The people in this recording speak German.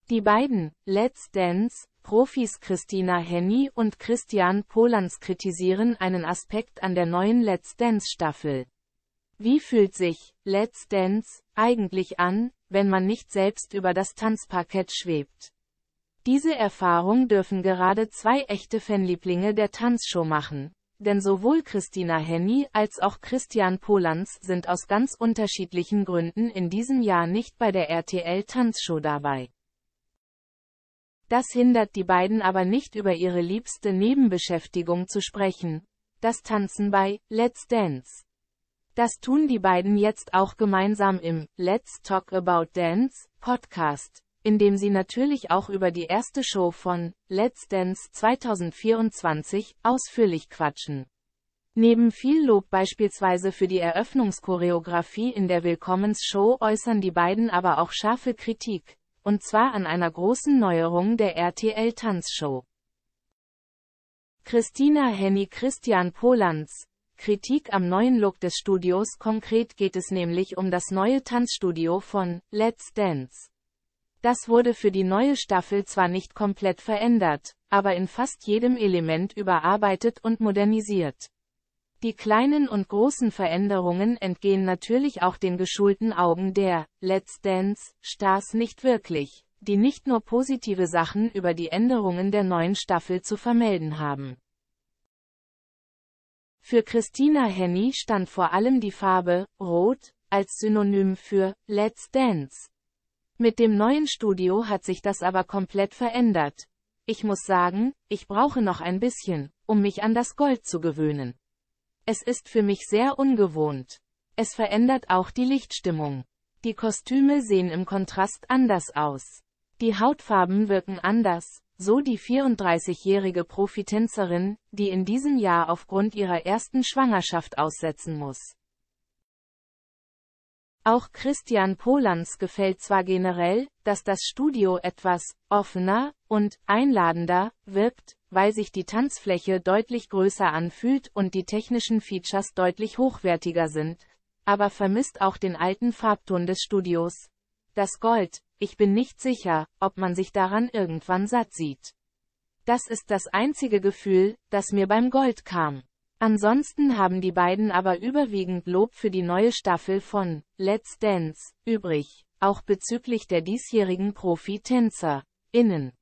Die beiden Let's Dance-Profis Christina Henny und Christian Polans kritisieren einen Aspekt an der neuen Let's Dance-Staffel. Wie fühlt sich Let's Dance eigentlich an, wenn man nicht selbst über das Tanzparkett schwebt? Diese Erfahrung dürfen gerade zwei echte Fanlieblinge der Tanzshow machen, denn sowohl Christina Henny als auch Christian Polans sind aus ganz unterschiedlichen Gründen in diesem Jahr nicht bei der RTL Tanzshow dabei. Das hindert die beiden aber nicht, über ihre liebste Nebenbeschäftigung zu sprechen: das Tanzen bei Let's Dance. Das tun die beiden jetzt auch gemeinsam im Let's Talk About Dance Podcast, in dem sie natürlich auch über die erste Show von Let's Dance 2024 ausführlich quatschen. Neben viel Lob beispielsweise für die Eröffnungschoreografie in der Willkommensshow äußern die beiden aber auch scharfe Kritik, und zwar an einer großen Neuerung der RTL-Tanzshow. Christina Henny, Christian Polans: Kritik am neuen Look des Studios. Konkret geht es nämlich um das neue Tanzstudio von Let's Dance. Das wurde für die neue Staffel zwar nicht komplett verändert, aber in fast jedem Element überarbeitet und modernisiert. Die kleinen und großen Veränderungen entgehen natürlich auch den geschulten Augen der Let's Dance-Stars nicht wirklich, die nicht nur positive Sachen über die Änderungen der neuen Staffel zu vermelden haben. Für Christina Henny stand vor allem die Farbe Rot als Synonym für Let's Dance. Mit dem neuen Studio hat sich das aber komplett verändert. Ich muss sagen, ich brauche noch ein bisschen, um mich an das Gold zu gewöhnen. Es ist für mich sehr ungewohnt. Es verändert auch die Lichtstimmung. Die Kostüme sehen im Kontrast anders aus. Die Hautfarben wirken anders, so die 34-jährige Profitänzerin, die in diesem Jahr aufgrund ihrer ersten Schwangerschaft aussetzen muss. Auch Christian Polans gefällt zwar generell, dass das Studio etwas offener und einladender wirkt, weil sich die Tanzfläche deutlich größer anfühlt und die technischen Features deutlich hochwertiger sind, aber vermisst auch den alten Farbton des Studios. Das Gold: ich bin nicht sicher, ob man sich daran irgendwann satt sieht. Das ist das einzige Gefühl, das mir beim Gold kam. Ansonsten haben die beiden aber überwiegend Lob für die neue Staffel von Let's Dance übrig, auch bezüglich der diesjährigen Profi-TänzerInnen.